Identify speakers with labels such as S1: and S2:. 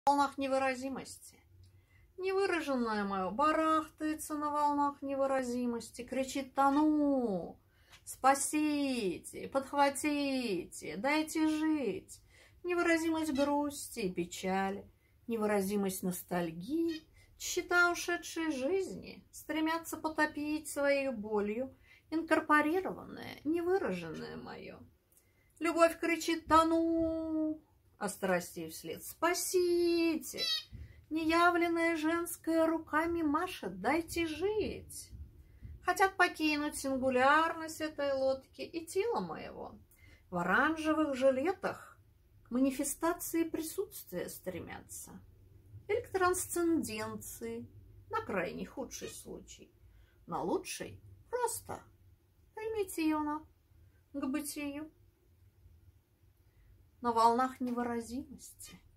S1: волнах невыразимости. Невыраженное мое барахтается на волнах невыразимости, кричит: тону, спасите, подхватите, дайте жить. Невыразимость грусти и печали, невыразимость ностальгии, счета ушедшей жизни стремятся потопить своей болью инкорпорированное, невыраженное мое. Любовь кричит: тону, а страсти вслед: спасите. Неявленная женская руками машет: дайте жить. Хотят покинуть сингулярность этой лодки и тело моего. В оранжевых жилетах к манифестации присутствия стремятся. Или к трансценденции, на крайне худший случай. На лучший просто примите ее к бытию. На волнах невыразимости